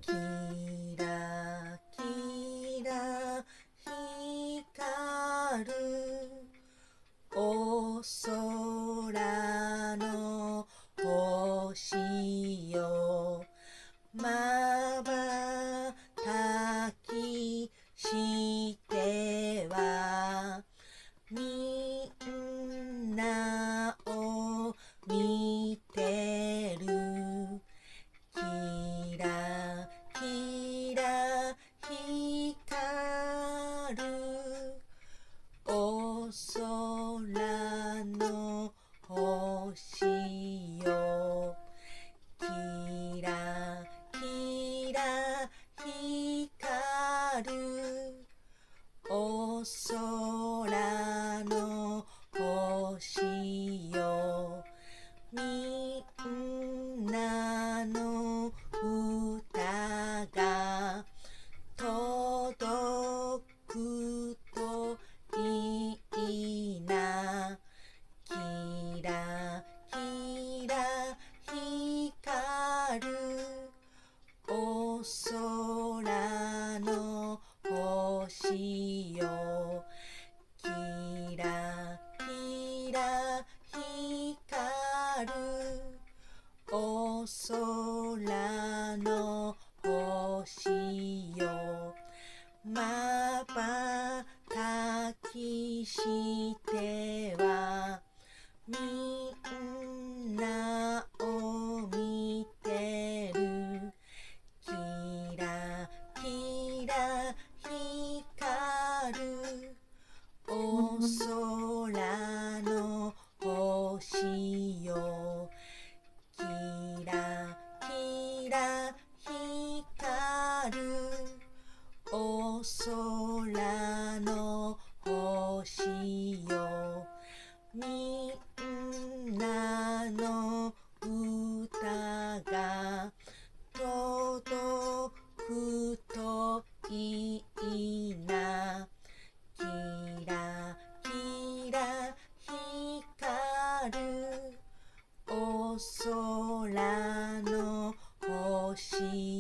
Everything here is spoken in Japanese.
キラキラ光るお空の星よ、まばたきしてはみんなを見てる。キラキラ光るお空の星よ、キラキラ光るお空の星よ、みんなの歌が届くといいな。キラキラ光るお空の星よ、キラキラ光るお空の星よ、まばたきしてはみんなを見てる。キラキラ光るお空の星よ、キラキラ光るお空の星よ、みんなの歌が届くといいな。キラキラ光るお空の星